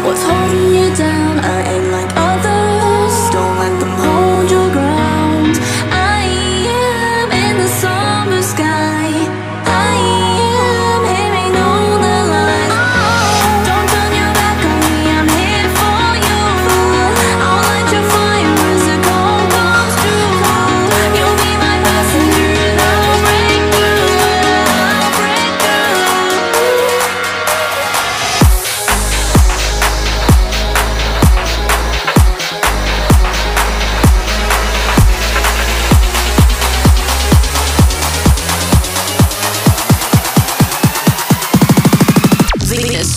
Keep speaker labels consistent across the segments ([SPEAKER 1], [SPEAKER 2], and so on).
[SPEAKER 1] What's holding you down? I ain't like others. Don't let them hold your ground. I am in the summer sky. I am hearing all the lies. Don't turn your back on me, I'm here for you. I'll light your fire as the cold comes through. You'll be my passenger and I'll break through. I'll break through. Venus.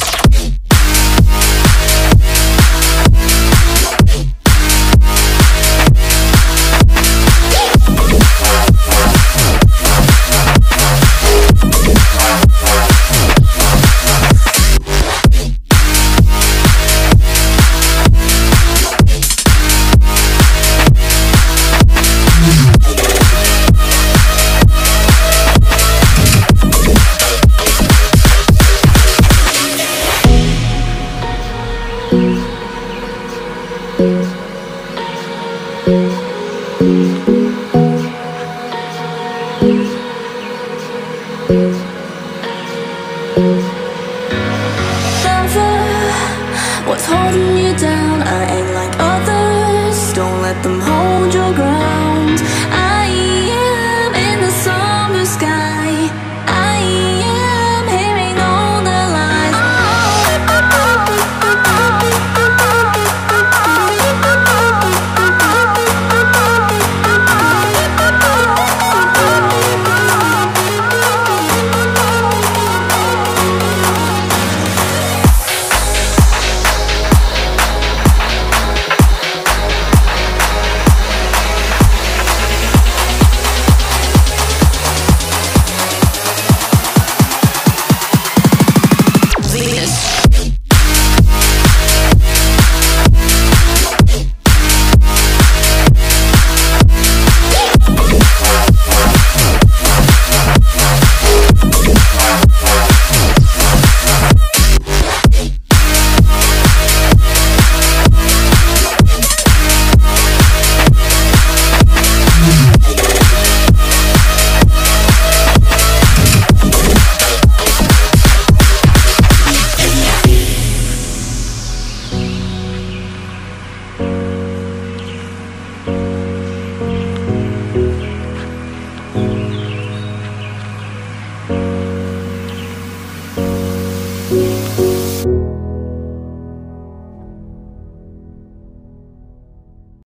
[SPEAKER 1] What's holding you down? I ain't like others. Don't let them hold your ground.